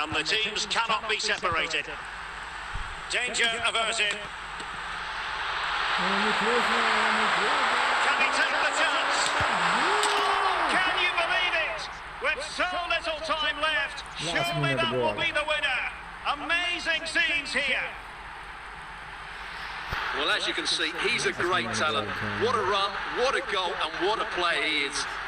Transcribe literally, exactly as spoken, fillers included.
and the teams cannot be separated. Danger averted. Can he take the chance? Oh, can you believe it? With so little time left, surely that will be the winner. Amazing scenes here. Well, as you can see, he's a great talent. What a run, what a goal, and what a player he is.